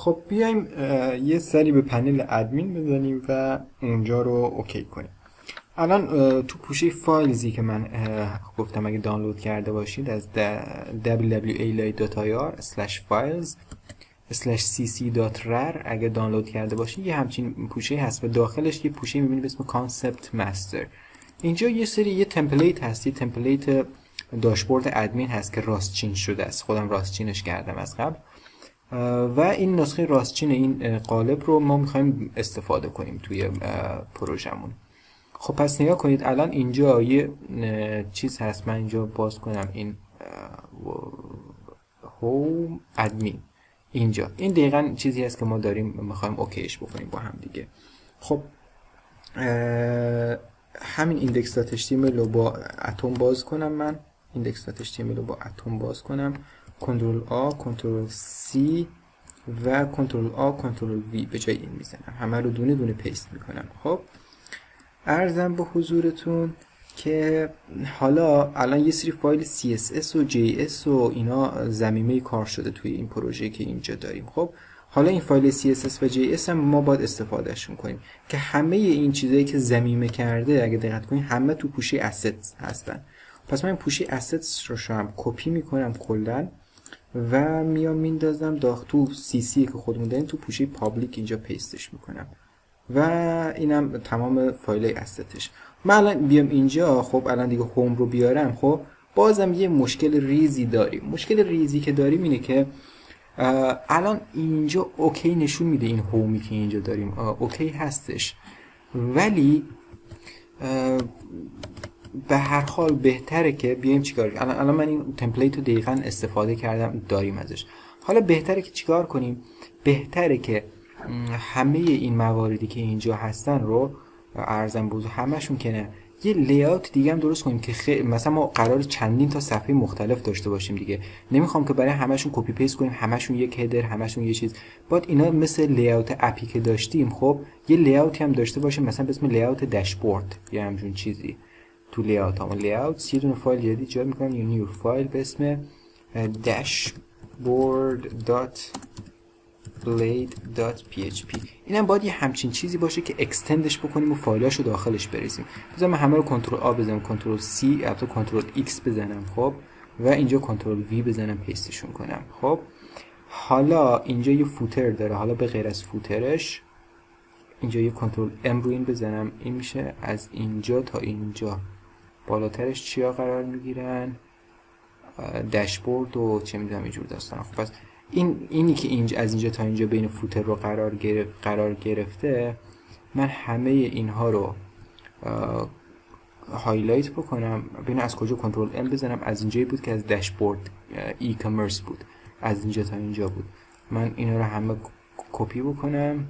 خب بیایم یه سری به پنل ادمین بزنیم و اونجا رو اوکی کنیم. الان تو پوشه فایلزی که من گفتم اگه دانلود کرده باشید از www.light.ir/files/cc.rar اگه دانلود کرده باشید یه همچین پوشه هست و داخلش یه پوشه میبینید به اسم کانسپت مستر. اینجا یه تمپلیت هست، یه تمپلیت داشبورد ادمین هست که راستچین شده است. خودم راستچینش کردم از قبل و این نسخه راستچین این قالب رو ما میخوایم استفاده کنیم توی پروژمون. خب پس نگاه کنید الان اینجا یه چیز هست، من اینجا باز کنم این هوم ادمین. اینجا این دقیقاً چیزی هست که ما داریم میخوایم اوکیش بکنیم با هم دیگه. خب همین index.html رو با اتم باز کنم، من index.html رو با اتم باز کنم، کنترل A کنترل C و کنترل A کنترل V به جای این میزنم، همه رو دونه دونه پیست میکنم. خب عرضم به حضورتون که حالا الان یه سری فایل CSS و JS و اینا ضمیمه کار شده توی این پروژه که اینجا داریم. خب حالا این فایل CSS و JS هم ما باید استفادهشون کنیم که همه این چیزایی که ضمیمه کرده اگه دقت کنید همه تو پوشه assets هستن. پس من پوشه assets رو هم کپی میکنم کلا و میام میندازم تو CC که خودمون داریم تو پوشه پابلیک اینجا پیستش میکنم و اینم تمام فایل assetش. من الان بیام اینجا، خب الان دیگه هوم رو بیارم، خب بازم یه مشکل ریزی داریم. مشکل ریزی که داریم اینه که الان اینجا اوکی نشون میده، این هومی که اینجا داریم اوکی هستش، ولی به هر حال بهتره که بیایم چیکار کنیم. الان من این تمپلیت رو دقیقاً استفاده کردم داریم ازش. حالا بهتره که چیکار کنیم؟ بهتره که همه این مواردی که اینجا هستن رو ارزم بزرگ همشون که نه یه لیاوت دیگه هم درست کنیم که مثلا ما قرار چندین تا صفحه مختلف داشته باشیم دیگه. نمیخوام که برای همشون کپی پیست کنیم، همشون یک هدر، همشون یه چیز. باید اینا مثل لیاوت اپی که داشتیم خب یه لیاوتی هم داشته باشیم مثلا به اسم لیاوت داشبورد یا همچین چیزی. تو لیاوت هم لیاوت یه دونه فایل جدید ایجاد می‌کنم، یه نیو فایل به اسم dashboard.blade.php. اینم باید یه همچین چیزی باشه که اکستندش بکنیم و فایلاشو داخلش بریزیم. مثلا من همه رو کنترل آ بزنم، کنترل سی یا کنترل ایکس بزنم، خب و اینجا کنترل وی بزنم پیستشون کنم. خب حالا اینجا یه فوتر داره، حالا به غیر از فوترش اینجا یه کنترل ام رو این بزنم، این میشه از اینجا تا اینجا. بالاترش چیا قرار میگیرن؟ داشبورد و چه میدونم اینجور داستانا. خب پس اینی که اینجا از اینجا تا اینجا بین فوتر رو قرار گرفته، من همه اینها رو هایلایت بکنم. ببین از کجا کنترل ام بزنم، از اینجایی بود که از داشبورد ای کامرس بود، از اینجا تا اینجا بود. من اینا رو همه کپی بکنم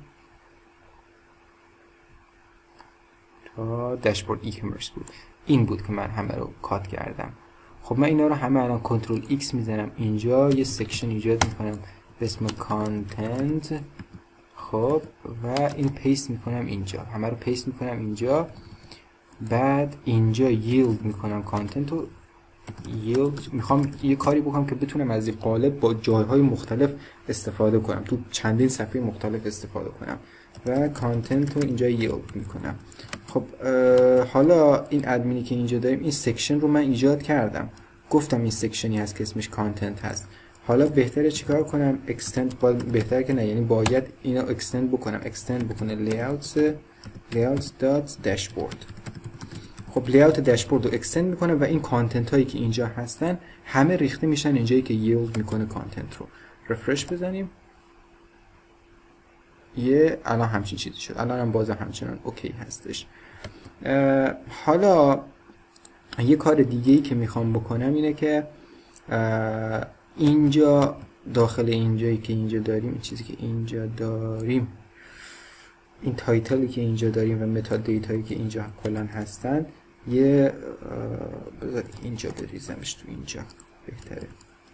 تا داشبورد ای کامرس بود. این بود که من همه رو کات کردم. خب من اینا رو همه الان کنترل ایکس میزنم، اینجا یه سکشن ایجاد میکنم به اسم کانتنت. خب و این پیست میکنم اینجا، همه رو پیست میکنم اینجا. بعد اینجا ییلد میکنم کانتنت رو. ییلد میخوام یه کاری بکنم که بتونم از این قالب با جایهای مختلف استفاده کنم، تو چندین صفحه مختلف استفاده کنم و کانتنت رو اینجا ییلد میکنم. خب حالا این ادمینی که اینجا داریم، این سکشن رو من ایجاد کردم، گفتم این سکشنی هست که اسمش کانتنت هست. حالا بهتره چیکار کنم؟ اکستند بهتره که نه، یعنی باید اینو اکستند بکنم. اکستند بکنه layouts.dashboard. خب لیاوت داشبورد رو اکستند میکنه و این کانتنت هایی که اینجا هستن همه ریخته میشن اینجایی که ییلد میکنه کانتنت رو. رفرش بزنیم، یه الان همچین چیزی شد. الان هم بازم همچنان اوکی هستش. حالا یه کار دیگه ای که میخوام بکنم اینه که اینجا داخل اینجایی که اینجا داریم، این چیزی که اینجا داریم، این تایتلی که اینجا داریم و متا دیتایی که اینجا کلا هستن، یه بذار اینجا بریزمش تو اینجا بهتره.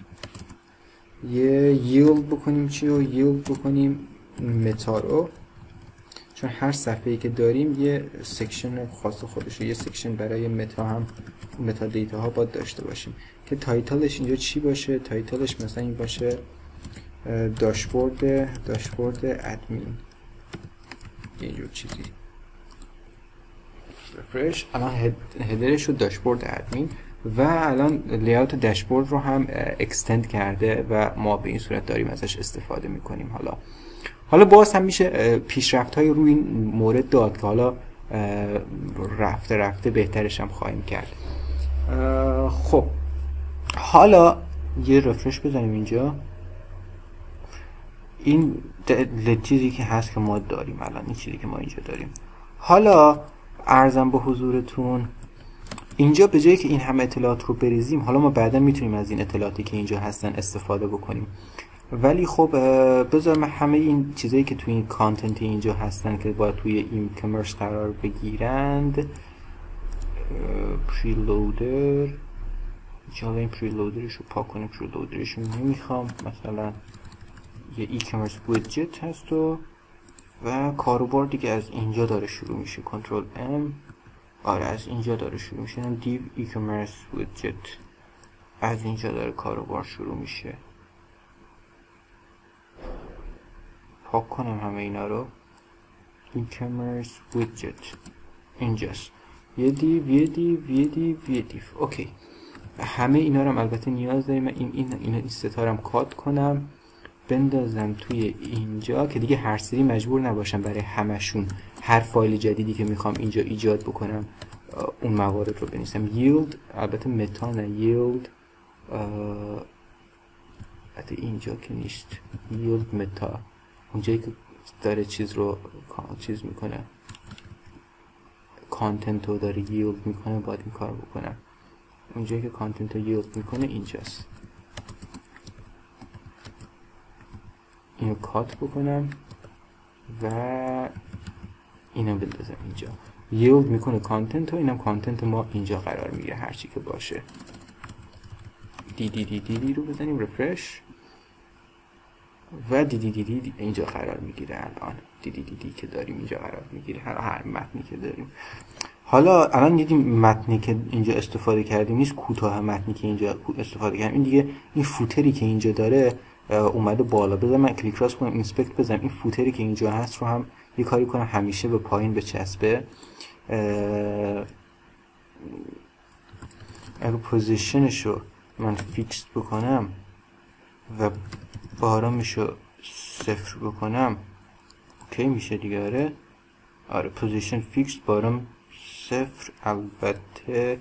یه ییلد بکنیم، چی رو ییلد بکنیم؟ متا رو، چون هر صفحه‌ای که داریم یه سکشن خاص خودشه، یه سکشن برای متا هم متا دیتا ها باید داشته باشیم که تایتلش اینجا چی باشه. تایتلش مثلا این باشه داشبورد ادمین اینجور چیزی رفرش. الان هدرش رو داشبورد ادمین و الان لیاوت داشبورد رو هم اکستند کرده و ما به این صورت داریم ازش استفاده میکنیم. حالا باز هم میشه پیشرفت های روی این مورد داد که حالا رفته بهترش هم خواهیم کرد. خب حالا یه رفرش بزنیم اینجا. این چیزی که هست که ما داریم الان، این چیزی که ما اینجا داریم. حالا عرضم به حضورتون اینجا به جایی که این همه اطلاعات رو بریزیم، حالا ما بعدا میتونیم از این اطلاعاتی که اینجا هستن استفاده بکنیم، ولی خب بذارم همه این چیزایی که توی این کانتنت اینجا هستن که باید توی این کامرس قرار بگیرند، پریلودر، حالا این پریلودرش رو پاک کنیم. پریلودرش رو نمیخوام، مثلا یه ای کامرس ویدجت هست و کاروبار دیگه از اینجا داره شروع میشه. کنترل ام، آره از اینجا داره شروع میشه. دیو ای کامرس ویدجت از اینجا داره کاروبار شروع میشه. پاک کنم همه اینا رو. ای کامرس ویدجت اینجاست. یه دیو اوکی. همه اینا رو هم البته نیاز داریم. این ستارم کات کنم بندازم توی اینجا که دیگه هر سری مجبور نباشم برای همشون هر فایل جدیدی که میخوام اینجا ایجاد بکنم اون موارد رو بنویسم. yield، البته متا نه، yield البته اینجا که نیست، yield متا اونجایی که داره چیز میکنه، کانتنت رو داره yield میکنه، باید این کار بکنم. اونجایی که کانتنت رو yield میکنه اینجاست. اینو کات بکنم و اینو بندازم اینجا. yield میکنه کانتنت و اینم کانتنت ما اینجا قرار میگیره هرچی که باشه. دی رو بزنیم رفرش و دی اینجا قرار میگیره. الان دی که داریم اینجا قرار میگیره هر متنی که داریم. حالا الان دیدیم متنی که اینجا استفاده کردیم نیست کوتاه، متنی که اینجا استفاده کردیم این دیگه، این فوتری که اینجا داره اومده بالا. بذار من کلیک راست کنم اینسپکت بزنم، این فوتری که اینجا هست رو هم یه کاری کنم همیشه به پایین بچسبه. اگه پوزیشنش رو من فیکس بکنم و بارامش رو 0 بکنم اوکی میشه دیگه. آره پوزیشن فیکس، بارام 0. البته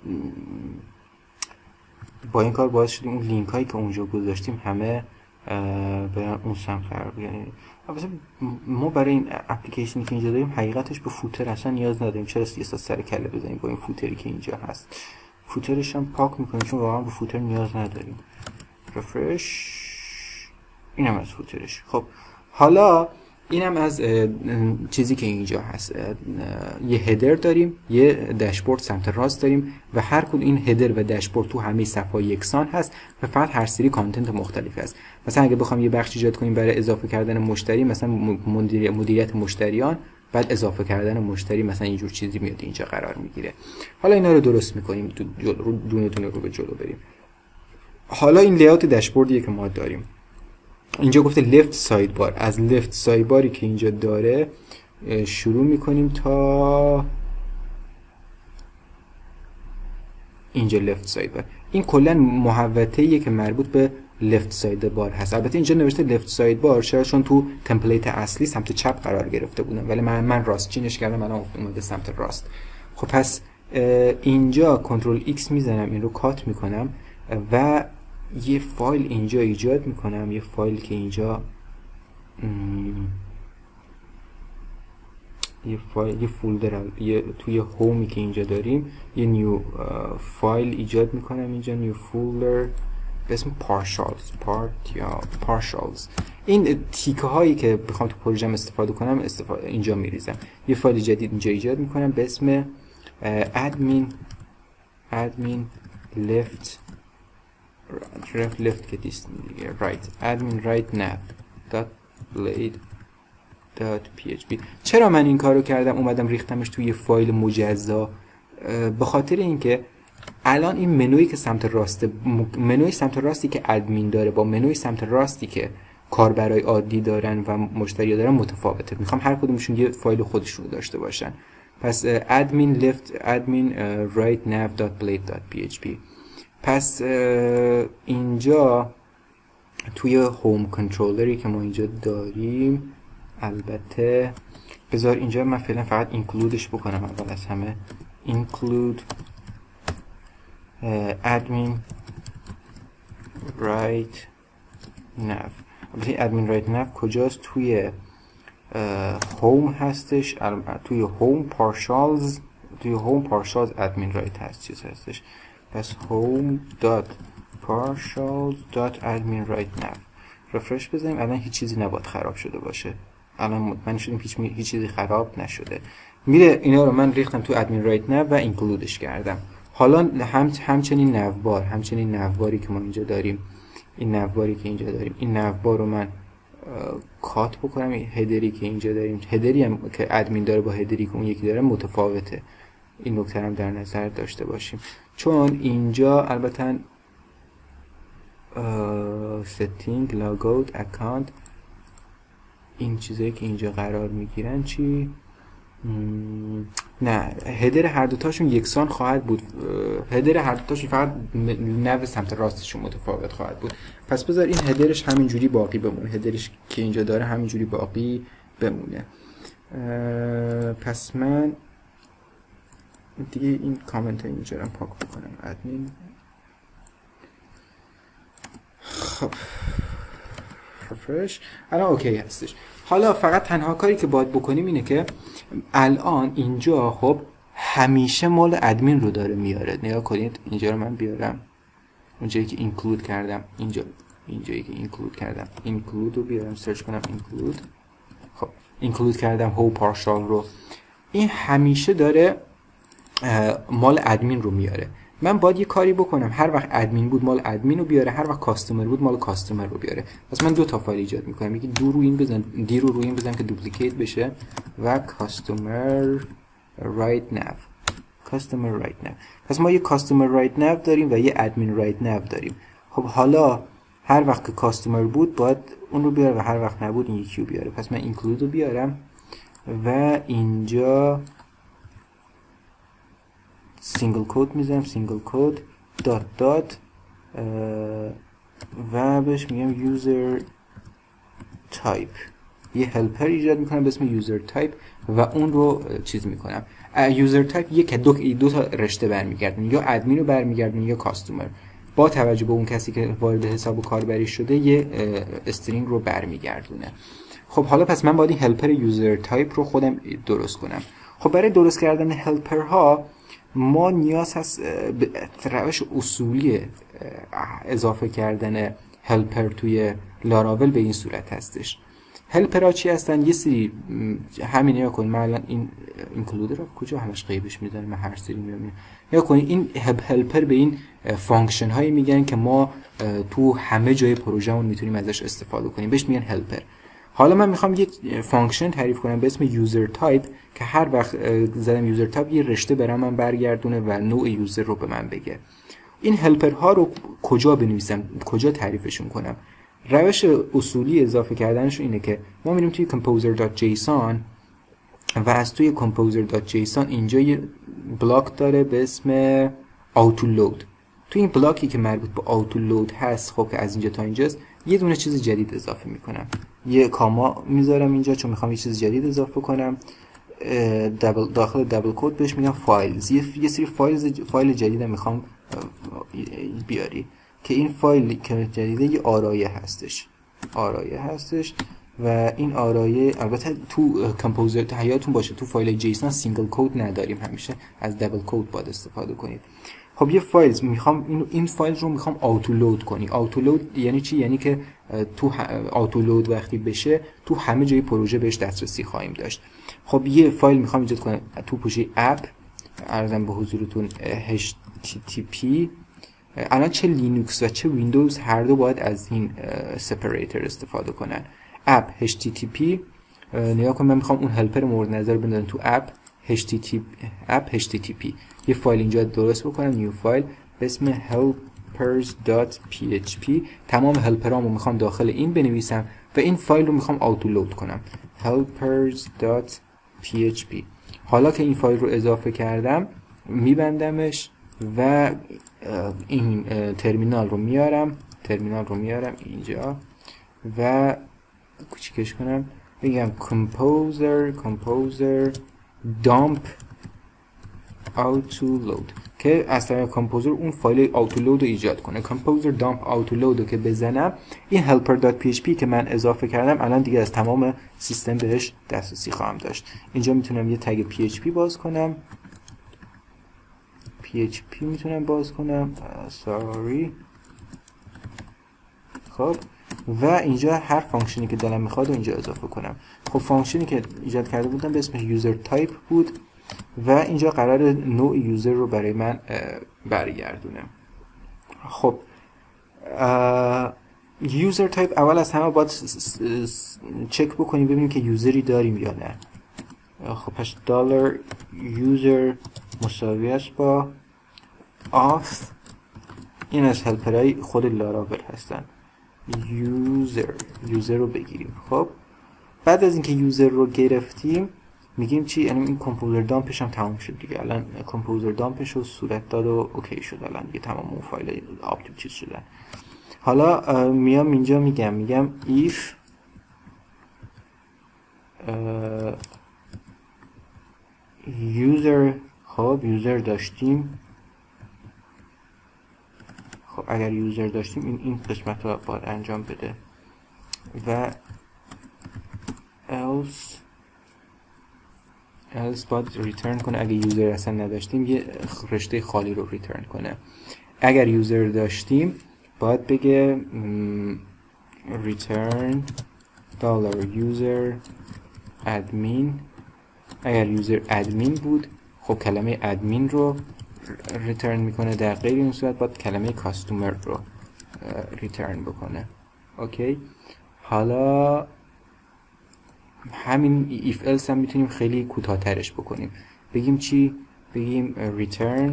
با این کار باعث شدیم اون لینک هایی که اونجا گذاشتیم همه برن اون سمت قرار بگیرن. البته ما برای این اپلیکیشنی که اینجا داریم حقیقتش به فوتر اصلا نیاز نداریم. چرا یه سر کله بزنیم با این فوتری که اینجا هست؟ فوترش هم پاک میکنیم چون واقعا به فوتر نیاز نداریم. رفرش، اینم از فوترش. خب حالا اینم از چیزی که اینجا هست. یه هدر داریم، یه داشبورد سمت راست داریم و هر کدوم این هدر و داشبورد تو همه صفحه یکسان هست و فقط هر سری کانتنت مختلفی هست. مثلا اگه بخوام یه بخش ایجاد کنیم برای اضافه کردن مشتری، مثلا مدیریت مشتریان، بعد اضافه کردن مشتری مثلا اینجور چیزی میاد اینجا قرار میگیره. حالا اینا رو درست میکنیم، دونه دونه رو به جلو بریم. حالا این لیاوت داشبوردیه که ما داریم. اینجا گفته لفت ساید بار. از لفت ساید باری که اینجا داره شروع میکنیم تا اینجا لفت ساید بار. این کلا محوطه‌ایه که مربوط به لفت ساید بار هست. البته اینجا نوشته لفت ساید بار چون تو تمپلیت اصلی سمت چپ قرار گرفته بودم، ولی من راست چینش کردم الان اومده سمت راست. خب پس اینجا کنترل ایکس میزنم، این رو کات میکنم و یه فایل اینجا ایجاد میکنم. یه فایل که اینجا یه فولدر توی هومی که اینجا داریم یه نیو فایل ایجاد میکنم اینجا، نیو فولدر به اسم partials. این تیکه هایی که بخوام تو پروژم استفاده کنم اینجا میریزم. یه فایل جدید اینجا ایجاد میکنم به اسم admin left که دیست دیگه right admin right nav.blade.php. چرا من این کارو کردم اومدم ریختمش توی فایل مجزا؟ به خاطر اینکه الان این منویی که سمت راسته، منوی سمت راستی که ادمین داره با منوی سمت راستی که کاربرای عادی دارن و مشتری دارن متفاوته. میخوام هر کدومشون یه فایل خودشون رو داشته باشن. پس admin left admin right nav.blade.php. پس اینجا توی هوم کنترلری که ما اینجا داریم، البته بذار اینجا من فعلا فقط اینکلودش بکنم اول از همه. include admin right nav. البته admin right nav کجاست؟ توی هوم هستش، توی هوم پارشالز، توی هوم پارشالز admin right هست، چیز هستش. پس home.partials.admin right nav رفرش بزنیم. الان هیچ چیزی نباید خراب شده باشه. الان مطمئن شدیم هیچ چیزی خراب نشده. میره اینا رو من ریختم تو admin right nav و اینکلودش کردم. حالا همچنین نوباری که ما اینجا داریم، این نوباری که اینجا داریم، این نوبار رو من کات بکنم. این هدری که اینجا داریم، هدری هم که ادمین داره با هدری که اون یکی داره متفاوته. این نکته هم در نظر داشته باشیم، چون اینجا البته setting logout account این چیزایی که اینجا قرار میگیرن چی؟ نه، هدر هر دوتاشون یکسان خواهد بود. هدر هر دوتاشون فقط نو سمت راستشون متفاوت خواهد بود. پس بذار این هدرش همینجوری باقی بمونه، هدرش که اینجا داره همینجوری باقی بمونه. پس من دیگه این کامنت ها اینجا رو پاک بکنم. ادمین خب refresh الان اوکی هستش. حالا فقط تنها کاری که باید بکنیم اینه که الان اینجا خب همیشه مال ادمین رو داره میاره. نگاه کنید اینجا رو من بیارم، اونجایی که اینکلود کردم، اینجایی که اینکلود کردم، اینکلود رو بیارم، سرچ کنم اینکلود. خب اینکلود کردم هو پارشال رو. این همیشه داره مال ادمین رو میاره. من باید یه کاری بکنم هر وقت ادمین بود مال ادمین رو بیاره، هر وقت کاستمر بود مال کاستمر رو بیاره. پس من دو تا فایل ایجاد میکنم، یکی دی رو این بزنم که دوپلیکیت بشه و کاستمر رایت ناو، کاستمر رایت ناو. پس ما یه کاستمر رایت ناو داریم و یه ادمین رایت ناو داریم. خب حالا هر وقت که کاستمر بود باید اون رو بیاره و هر وقت نبود این یکی رو بیاره. پس من اینکلود رو بیارم و اینجا سینگل کد میذارم، سینگل کد دات و بهش میگم یوزر تایپ. یه هلپر ایجاد میکنم به اسم یوزر تایپ و اون رو چیز میکنم. یوزر تایپ یک دو تا رشته برمیگردن، یا ادمین رو برمیگردن یا کاستمر. با توجه به اون کسی که وارد حساب کاربری شده یه استرینگ رو برمیگردونه. خب حالا پس من باید این هلپر یوزر تایپ رو خودم درست کنم. خب برای درست کردن هلپر ها ما نیاز هست به روش اصولی اضافه کردن هلپر توی لاراول به این صورت هستش. هلپر ها چی هستن؟ یه سری همین نگاه کنید، من الان این اینکلودر رو کجا همش غیبش میذارم، من هر سری میبینم. نگاه کنید این هلپر به این فانکشن هایی میگن که ما تو همه جای پروژهمون میتونیم ازش استفاده کنیم، بهش میگن هلپر. حالا من میخوام یه فانکشن تعریف کنم به اسم یوزر تایپ که هر وقت زدم یوزر تایپ یه رشته برام من برگردونه و نوع یوزر رو به من بگه. این هلپر ها رو کجا بنویسم، کجا تعریفشون کنم؟ روش اصولی اضافه کردنش اینه که ما میریم توی composer.json و از توی composer.json اینجا یه بلاک داره به اسم autoload. توی این بلاکی که مربوط به autoload هست، خب که از اینجا تا اینجاست، یه دونه چیز جدید اضافه میکنم. یه کاما میذارم اینجا چون میخوام یه چیز جدید اضافه کنم. داخل دبل کد بهش میگم فایلز. یه سری فایل جدید میخوام بیاری که این فایل که جدیده یه آرایه هستش و این آرایه البته تو کامپوزر حیاتون باشه، تو فایل جیسون سینگل کد نداریم، همیشه از دبل کد باید استفاده کنید. خب یه فایل میخوام این فایل رو میخوام آتولود کنی. آتولود یعنی چی؟ یعنی که تو آتولود وقتی بشه تو همه جای پروژه بهش دسترسی خواهیم داشت. خب یه فایل میخوام ایجاد کنم تو پوشه اپ، عرضم به حضورتون http. الان چه لینوکس و چه ویندوز هر دو باید از این سپریتر استفاده کنن. اپ http نگاه کن، من میخوام اون هلپر مورد نظر بندازم تو اپ http. یه فایل اینجا درست بکنم، نیو فایل به اسم helpers.php تمام هلپرامو میخوام داخل این بنویسم و این فایل رو میخوام آتولود کنم helpers.php. حالا که این فایل رو اضافه کردم میبندمش و این ترمینال رو میارم اینجا و کوچیکش کنم، بگم composer dump autoload که از طریق کامپوزر اون فایل autoload رو ایجاد کنه. composer dump autoload رو که بزنم این helper.php که من اضافه کردم الان دیگه از تمام سیستم بهش دسترسی خواهم داشت. اینجا میتونم یه تگ php باز کنم، php میتونم باز کنم خب و اینجا هر فانکشنی که دلم میخواد رو اینجا اضافه کنم. خب فانکشنی که ایجاد کرده بودم به اسم یوزر تایپ بود و اینجا قرار نوع یوزر رو برای من برگردونه. خب یوزر تایپ اول از همه باید چک بکنیم ببینیم که یوزری داریم یا نه. خب پس دلار یوزر مساوی است با auth، این از هلپرهای خود لاراول هستن. یوزر رو بگیریم. خب بعد از اینکه یوزر رو گرفتیم میگیم چی؟ یعنی این کامپوزر دامپش هم تمام شد دیگه. الان کامپوزر دامپش رو صورت داد و اوکی شد، الان دیگه تمام اون فایل آپتیو چیز شدن. حالا میام اینجا میگم if user، خب یوزر داشتیم، خب اگر یوزر داشتیم این قسمت رو باید انجام بده و else باید ریترن کنه. اگه یوزر اصلا نداشتیم یه رشته خالی رو ریترن کنه. اگر یوزر داشتیم باید بگه return $user admin. اگر یوزر ادمین بود خب کلمه ادمین رو ریترن میکنه، در غیر این صورت باید کلمه کاستومر رو ریترن بکنه. اوکی، حالا همین if else هم میتونیم خیلی کوتاه‌ترش بکنیم. بگیم چی؟ بگیم return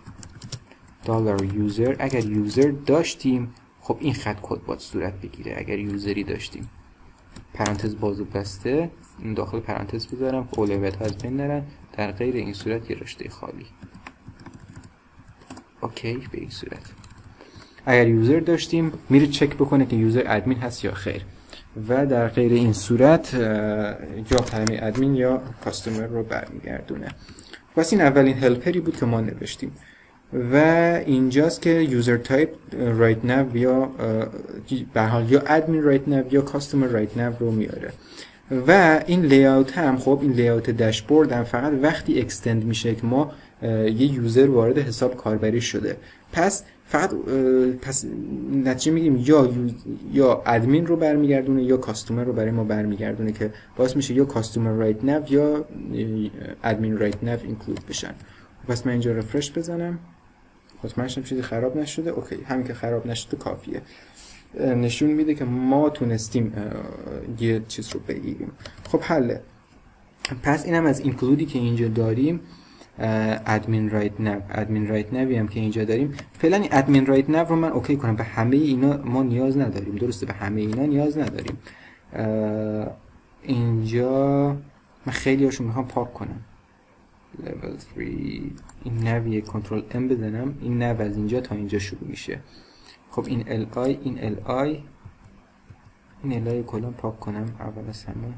$user. اگر یوزر داشتیم خب این خط کد باید صورت بگیره. اگر یوزری داشتیم پرانتز باز و بسته، این داخل پرانتز بذارم که اولویت ها از بین نرن، در غیر این صورت یه رشته خالی. اوکی، به این صورت اگر یوزر داشتیم میره چک بکنه که یوزر ادمین هست یا خیر و در غیر این صورت یا کلمه ادمین یا کاستومر رو برمیگردونه. پس این اولین هلپری بود که ما نوشتیم و اینجاست که یوزر تایپ رایت ناو یا به حال یا ادمین رایت ناو یا کاستومر رایت ناو رو میاره و این لیاوت هم، خب این لیاوت داشبورد هم فقط وقتی اکستند میشه که ما یه یوزر وارد حساب کاربری شده. پس فقط نتیجه میگیم یا ادمین رو برمیگردونه یا کاستومر رو برای ما برمیگردونه که باعث میشه یا کاستومر رایت ناو یا ادمین رایت ناو اینکلود بشن. پس من اینجا رفرش بزنم، مطمئن شم چیزی خراب نشده. اوکی، همین که خراب نشده کافیه، نشون میده که ما تونستیم یه چیز رو بگیریم. خب حله. پس اینم از اینکلودی که اینجا داریم، ادمین رایت ناو هم که اینجا داریم. فعلا این ادمین رایت ناو رو من اوکی کنم. به همه اینا ما نیاز نداریم، درسته؟ به همه اینا نیاز نداریم. اینجا من خیلی هاشو میخوام پاک کنم. level 3 این ناویه، کنترل ام بزنم، این ناو از اینجا تا اینجا شروع میشه. خب این ال آی کلا پاک کنم اول از همه،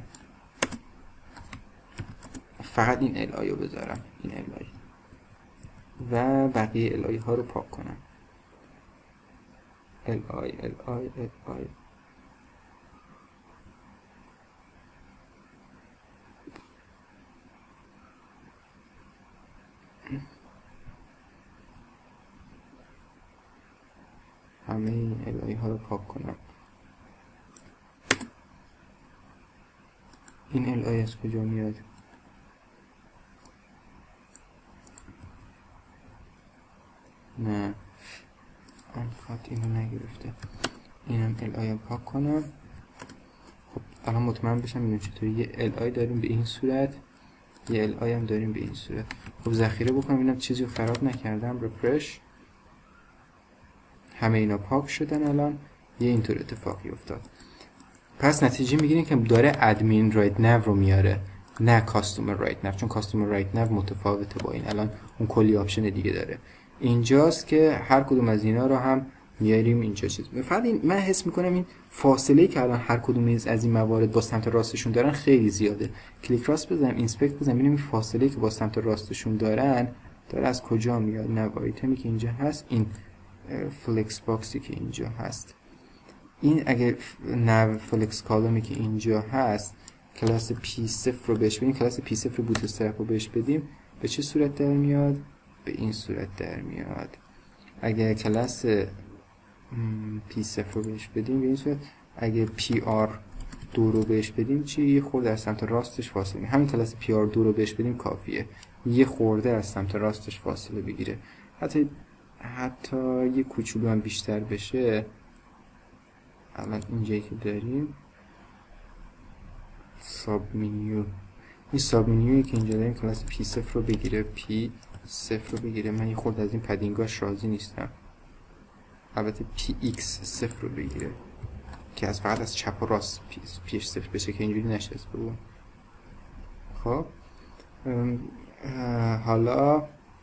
فقط این ال آی رو بذارم، این ال آی و بقیه ال آی ها رو پاک کنم. ال آی همه این ال آی ها رو پاک کنم. این ال آی از کجا میاد؟ نه آن خط اینو نگرفته. اینم ال آی رو پاک کنم. خب الان مطمئن بشم اینو چطوری. یه ال آی داریم به این صورت، یه ال آی هم داریم به این صورت. خب ذخیره بکنم اینم چیزی رو خراب نکردم. رفرش همه اینا پاک شدن. الان یه اینطور اتفاقی افتاد. پس نتیجه میگیریم که داره ادمین رایت نو رو میاره، نه کاستومر رایت نو، چون کاستومر رایت نو متفاوته با این. الان اون کلی آپشن دیگه داره. اینجاست که هر کدوم از اینا رو هم میاریم اینجا چیز. فقط این من حس میکنم این فاصله که الان هر کدوم از این موارد با سمت راستشون دارن خیلی زیاده. کلیک راست بزنم، اینسپکت بزنم، ببینیم این فاصله که با سمت راستشون دارن داره از کجا میاد. نو آیتمی که اینجا هست، این فلکس باکسی که اینجا هست، این اگه نو فلکس کالومی که اینجا هست کلاس P0 رو بهش بدیم، کلاس P0 بوتسترپ رو بهش بدیم، به چه صورت در میاد؟ به این صورت در میاد. اگه کلاس P0 رو بهش بدیم به این صورت. اگه PR2 رو بهش بدیم چی؟ یه خورده از سمت راستش فاصله بگیره. همین کلاس PR2 رو بهش بدیم کافیه، یه خورده از سمت راستش فاصله بگیره. حتی یه کوچولو هم بیشتر بشه. الان اینجایی که داریم ساب منیو، این ساب منیویی که اینجا داریم کلاس P0 رو بگیره، P0 رو بگیره. من یه خورده از این پدینگاش راضی نیستم. البته PX0 رو بگیره که از فقط از چپ و راست PH0 بشه که اینجوری نشست بگو. خب حالا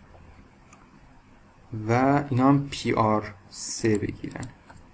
و اینا هم PR3 بگیرن.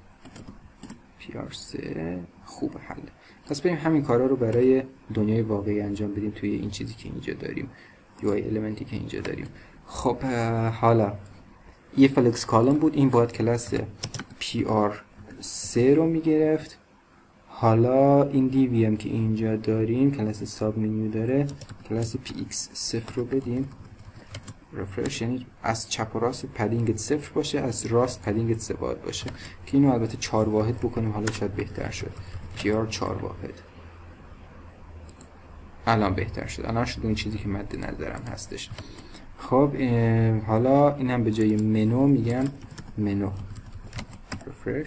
PR3 خوب حل. پس بریم همین کارا رو برای دنیای واقعی انجام بدیم توی این چیزی که اینجا داریم، UI المنتی که اینجا داریم. خب حالا یه فلکس کالم بود، این باید کلاس PR3 رو میگرفت. حالا این DVM که اینجا داریم کلاس ساب منیو داره، کلاس PX0 رو بدیم. رفرش یعنی از چپ و راست پدینگت 0 باشه، از راست پدینگت 3 باید باشه که اینو البته 4 واحد بکنیم. حالا شاید بهتر شد. PR 4 واحد الان بهتر شد. الان شد اون چیزی که مد نظرم هستش. خب حالا اینم به جای منو میگم منو. رفرش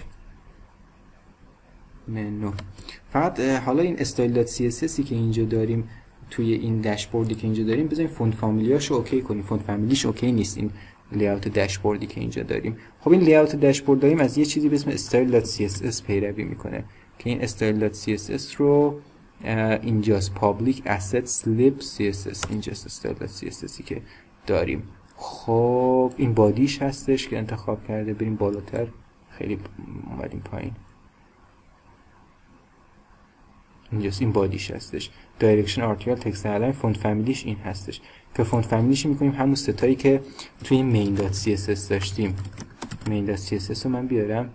منو. فقط حالا این style.css که اینجا داریم توی این داشبوردی که اینجا داریم بذاریم فونت فامیلیاشو اوکی کنیم. فونت فامیلیش اوکی نیست این لیاوت داشبوردی که اینجا داریم. خب این لیاوت داشبورد داریم از یه چیزی به اسم style.css پیروی میکنه که این style.css رو اینجاست public assets lib css، اینجاست style.css که داریم. خب این بادیش هستش که انتخاب کرده. بریم بالاتر، خیلی اومدیم پایین. اینجاست این بادیش هستش. دایرکشن آرتیکل تکست الاین، فونت فامیلیش این هستش که فونت فامیلیش میکنیم همون ستایی که توی main.css داشتیم. main.css رو من بیارم،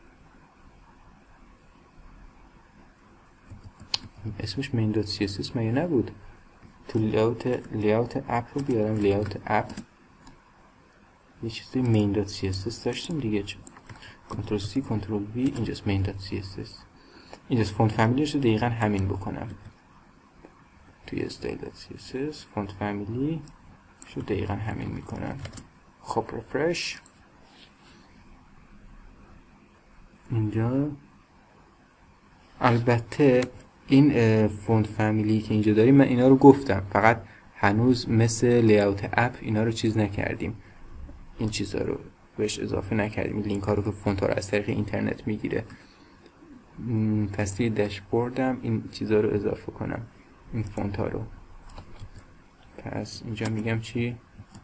اسمش main.css مگه نبود؟ تو لیاوت اپ رو بیارم، لیاوت اپ یه چیزی main.css داشتیم دیگه. کنترل C کنترل V، اینجاست main.css. اینجاست فونت فامیلیش رو دقیقا همین بکنم توی style.css. فونت فامیلی شو دقیقا همین میکنم. خب رفرش. اینجا البته این فونت فامیلی که اینجا داریم من اینا رو گفتم، فقط هنوز مثل لیاوت اپ اینا رو چیز نکردیم، این چیزا رو بهش اضافه نکردیم، این لینک ها رو که فونت ها رو از طریق اینترنت میگیره. پس توی داشبوردم این چیزا رو اضافه کنم، این فونت ها رو. پس اینجا میگم چی؟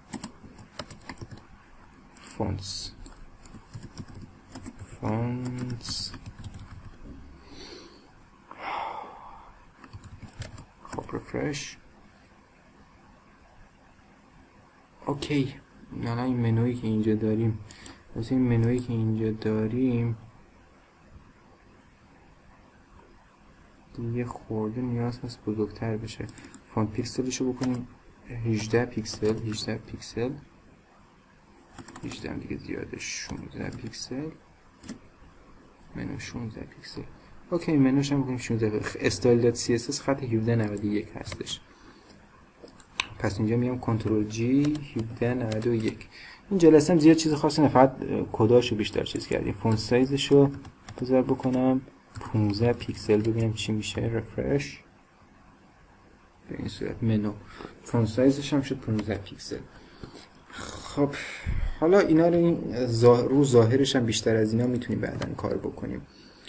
فونتس خب رفرش. اوکی. الان این منویی که اینجا داریم، واسه این منویی که اینجا داریم دیگه خورده نیاز هست بزرگتر بشه. فونت پیکسلشو بکنیم 18 پیکسل، 18 پیکسل، 18 دیگه زیاده، 16 پیکسل، منو 16 پیکسل. اوکی منوش هم بکنیم 16. style.css خط 1791 هستش. پس اینجا میام کنترل جی 1791. این جلسه هم زیاد چیز خاصی نه، فقط کداشو بیشتر چیز کردیم. فونت سایزشو بذار بکنم 15 پیکسل ببینم چی میشه. رفرش. به این صورت منو فونت سایزش هم شد 15 پیکسل. خب حالا اینا رو رو ظاهرش هم بیشتر از اینا میتونیم بعداً کار بکنیم.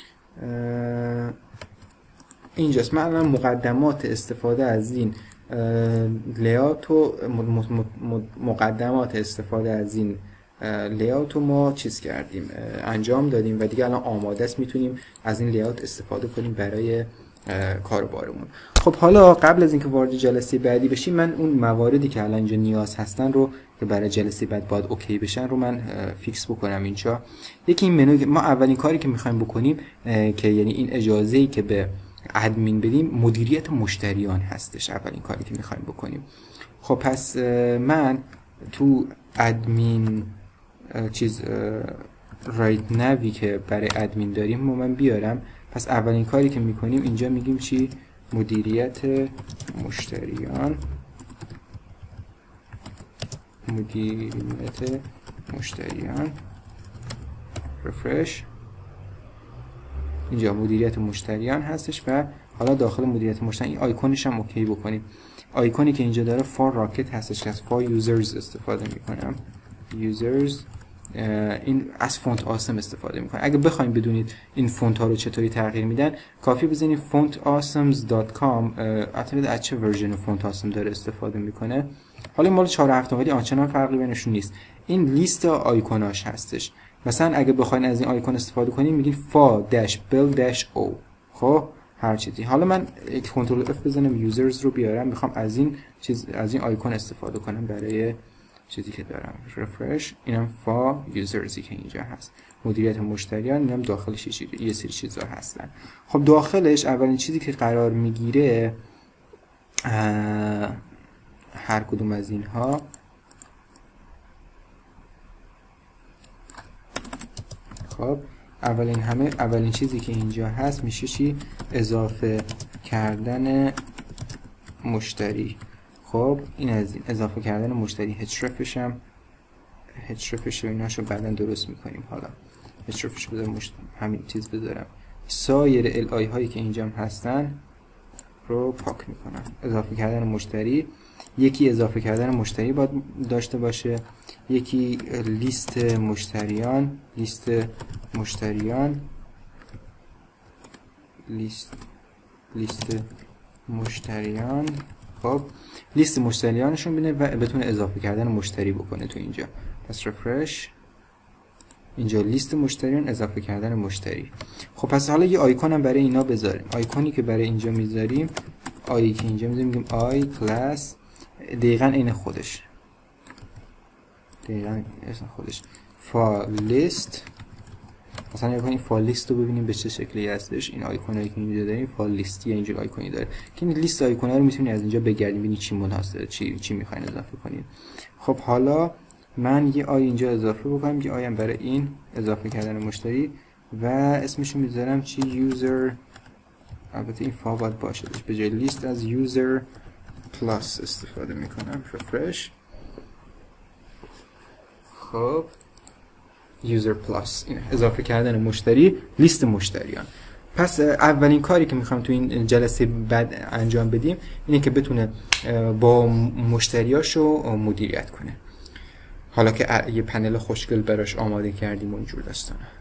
اینجاست من الان مقدمات استفاده از این لیاوت و مقدمات استفاده از این لیاوت رو ما چیز کردیم، انجام دادیم و دیگه الان آماده است میتونیم از این لیاوت استفاده کنیم برای کاربارمون. خب حالا قبل از اینکه وارد جلسه بعدی بشیم، من اون مواردی که الان اینجا نیاز هستن رو که برای جلسه بعد باید اوکی بشن رو من فیکس بکنم اینجا. یکی این منو، ما اولین کاری که میخوایم بکنیم که یعنی این اجازه‌ای که به ادمین بدیم مدیریت مشتریان هستش، اولین کاری که میخوایم بکنیم. خب پس من تو ادمین چیز رایت نوی که برای ادمین داریم من بیارم. پس اولین کاری که میکنیم اینجا میگیم چی؟ مدیریت مشتریان. مدیریت مشتریان رفرش. اینجا مدیریت مشتریان هستش و حالا داخل مدیریت مشتریان این آیکونش هم اوکی بکنیم. آیکونی که اینجا داره فار راکت هستش که از فار یوزرز استفاده میکنم. یوزرز این از فونت آسم استفاده میکنه. اگه بخواید بدونید این فونت ها رو چطوری تغییر میدن، کافی بزنید fontawesomes.com. البته از چه ورژن فونت آسم داره استفاده میکنه. حالا مال 4 هفته ولی آنچنان فرقی بینشون نیست. این لیست آیکوناش هستش. مثلا اگه بخواید از این آیکون استفاده کنید میگید fa-build-o. خب هر چیزی. حالا من کنترل F بزنم یوزرز رو بیارم، میخوام از این چیز از این آیکون استفاده کنم برای چیزی که دارم. رفرش. اینم فا یوزرزی که اینجا هست. مدیریت مشتریان، اینم داخلش یه سری چیزا هستن. خب داخلش اولین چیزی که قرار میگیره هر کدوم از اینها خب اولین چیزی که اینجا هست میشه چی؟ اضافه کردن مشتری. خب این از این اضافه کردن مشتری. هچرفش و ایناشو بعدا درست میکنیم. حالا هچرفش بذارم همین چیز بذارم. سایر ال هایی که اینجا هستن رو پاک میکنم. اضافه کردن مشتری، یکی اضافه کردن مشتری باید داشته باشه، یکی لیست مشتریان. خب لیست مشتریانشون بینه و بتونه اضافه کردن مشتری بکنه تو اینجا. پس رفرش. اینجا لیست مشتریان، اضافه کردن مشتری. خب پس حالا یه آیکون هم برای اینا بذاریم. آیکونی که برای اینجا میذاریم، آیی که اینجا میذاریم آی کلاس، دقیقاً این خودش. فا لیست. مثلا اگه این فایل لیست رو ببینیم به چه شکلی هستش. این آیکونایی که اینجا داریم فایل لیستی اینجا آیکونی داره که این لیست آیکونا رو میتونید از اینجا بگردید ببینید چی مناسبه، چی میخواین اضافه کنید. خب حالا من یه آی اینجا اضافه بکنم، یه آی هم برای این اضافه کردن مشتری و اسمشو میذارم چی؟ یوزر. البته این فا باید باشه، به جای لیست از یوزر پلاس استفاده میکنم. رفرش. خب یوزر پلاس، این اضافه کردن مشتری، لیست مشتریان. پس اولین کاری که میخوام تو این جلسه بعد انجام بدیم اینه که بتونه با مشتریاشو مدیریت کنه. حالا که یه پنل خوشگل براش آماده کردیم و اینجور داستانه.